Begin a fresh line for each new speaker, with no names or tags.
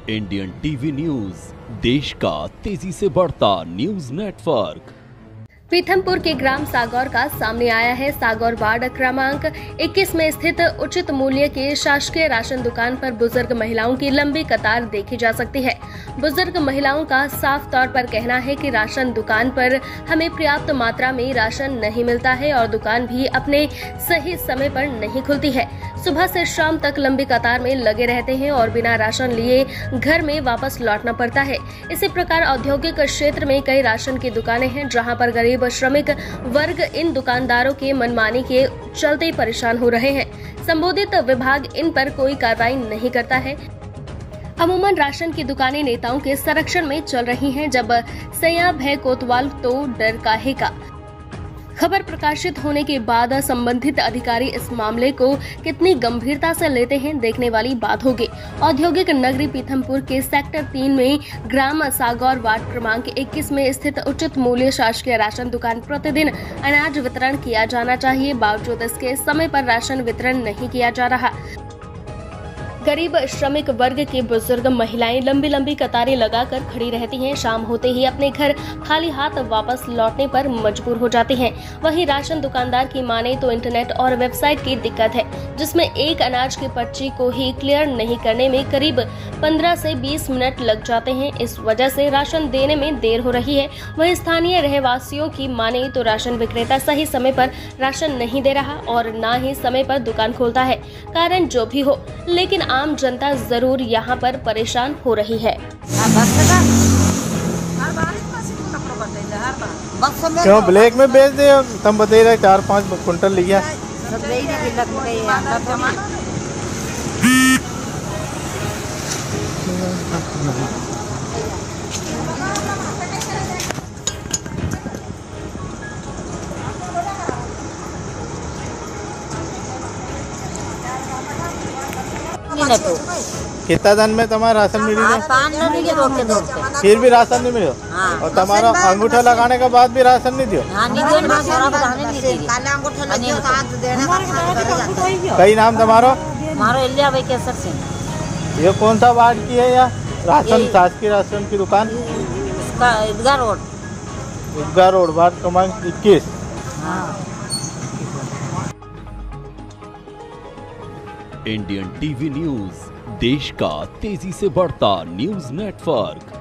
Indian TV news, देश का तेजी से बढ़ता न्यूज नेटवर्क।
पीथमपुर के ग्राम सागौर का सामने आया है। सागौर वार्ड क्रमांक 21 में स्थित उचित मूल्य के शासकीय राशन दुकान पर बुजुर्ग महिलाओं की लंबी कतार देखी जा सकती है। बुजुर्ग महिलाओं का साफ तौर पर कहना है कि राशन दुकान पर हमें पर्याप्त मात्रा में राशन नहीं मिलता है और दुकान भी अपने सही समय पर नहीं खुलती है। सुबह से शाम तक लंबी कतार में लगे रहते हैं और बिना राशन लिए घर में वापस लौटना पड़ता है। इसी प्रकार औद्योगिक क्षेत्र में कई राशन की दुकानें हैं, जहां पर गरीब श्रमिक वर्ग इन दुकानदारों के मनमानी के चलते परेशान हो रहे हैं। संबंधित विभाग इन पर कोई कार्रवाई नहीं करता है। अमूमन राशन की दुकानें नेताओं के संरक्षण में चल रही हैं, जब सैया भय कोतवाल तो डर काहे का। खबर प्रकाशित होने के बाद संबंधित अधिकारी इस मामले को कितनी गंभीरता से लेते हैं, देखने वाली बात होगी। औद्योगिक नगरी पीथमपुर के सेक्टर 3 में ग्राम सागौर वार्ड क्रमांक 21 में स्थित उचित मूल्य शासकीय राशन दुकान प्रतिदिन अनाज वितरण किया जाना चाहिए, बावजूद इसके समय पर राशन वितरण नहीं किया जा रहा। गरीब श्रमिक वर्ग के बुजुर्ग महिलाएं लंबी लंबी कतारें लगाकर खड़ी रहती हैं। शाम होते ही अपने घर खाली हाथ वापस लौटने पर मजबूर हो जाती हैं। वहीं राशन दुकानदार की माने तो इंटरनेट और वेबसाइट की दिक्कत है, जिसमें एक अनाज की पर्ची को ही क्लियर नहीं करने में करीब 15 से 20 मिनट लग जाते हैं। इस वजह से राशन देने में देर हो रही है। वहीं स्थानीय रहवासियों की माने तो राशन विक्रेता सही समय पर राशन नहीं दे रहा और न ही समय पर दुकान खोलता है। कारण जो भी हो, लेकिन आम जनता जरूर यहाँ पर परेशान हो रही है।
क्यों ब्लैक में बेच दे? तुम बता रहे 4-5 कुंटल लिया। कितना दिन में तुम्हारा राशन मिली है? फिर भी राशन नहीं मिलो? और तुम्हारा अंगूठा लगाने के बाद भी राशन नहीं दियो? कई नाम तुम्हारा? ये कौन सा वार्ड की है? या राशन शासकीय राशन की दुकान? ईदगाह रोड वार्ड क्रमांक 21।
इंडियन टीवी न्यूज, देश का तेजी से बढ़ता न्यूज नेटवर्क।